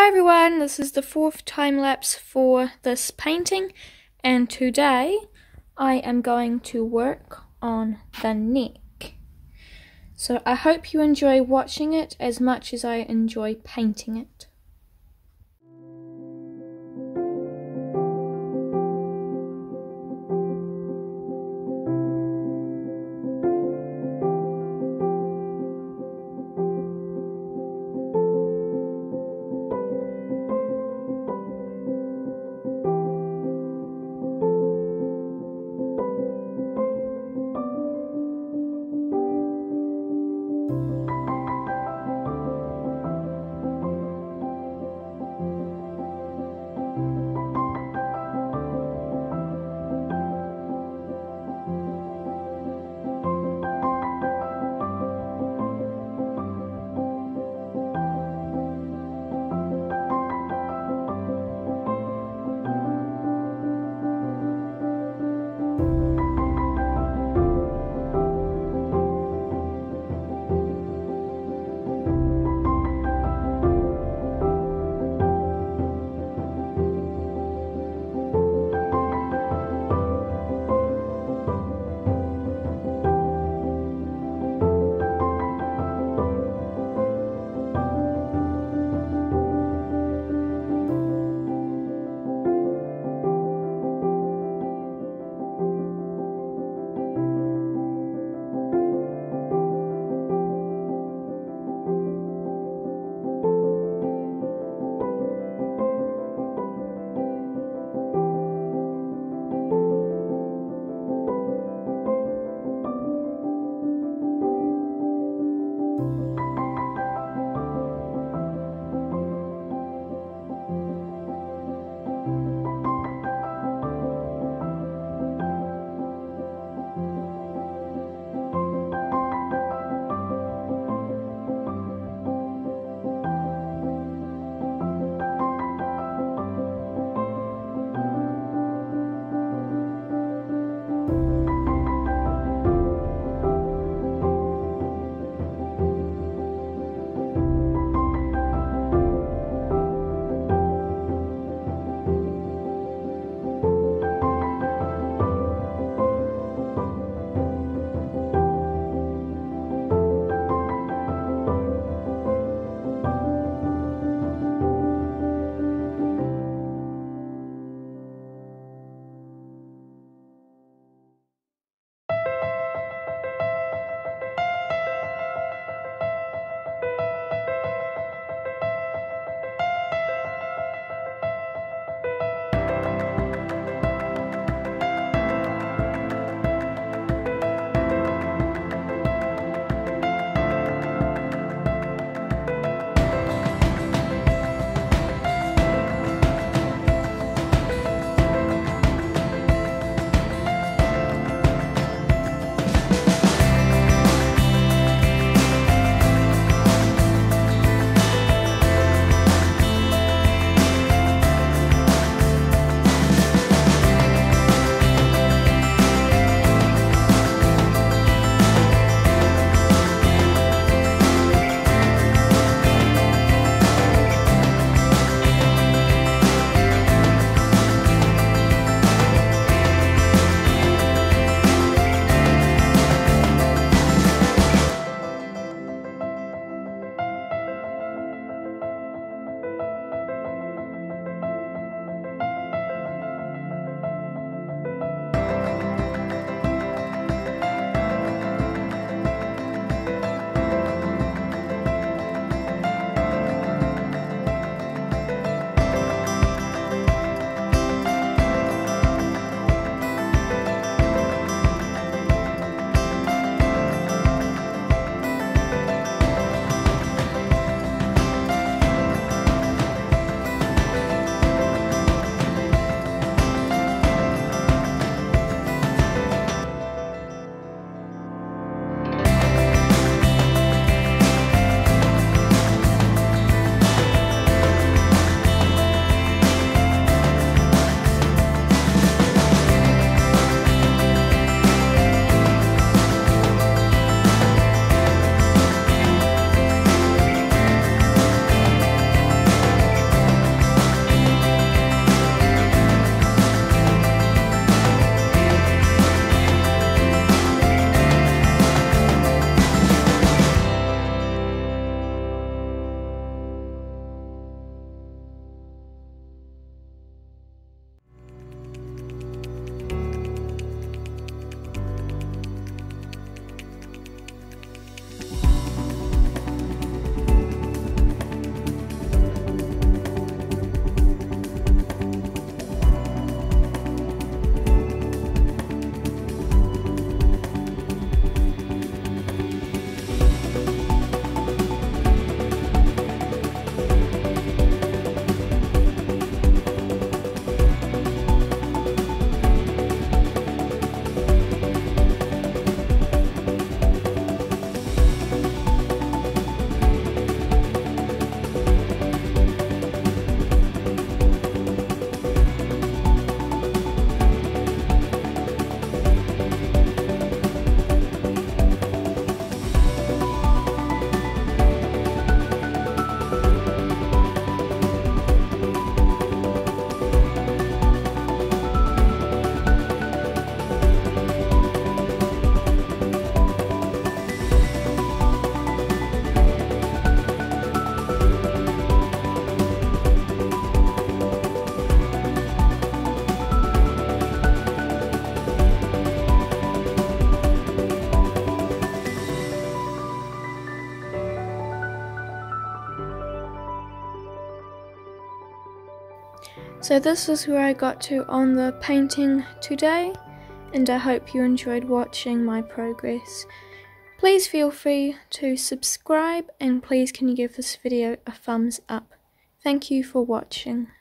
Hi everyone, this is the fourth time lapse for this painting, and today I am going to work on the neck. So I hope you enjoy watching it as much as I enjoy painting it. So this is where I got to on the painting today, and I hope you enjoyed watching my progress. Please feel free to subscribe, and please can you give this video a thumbs up. Thank you for watching.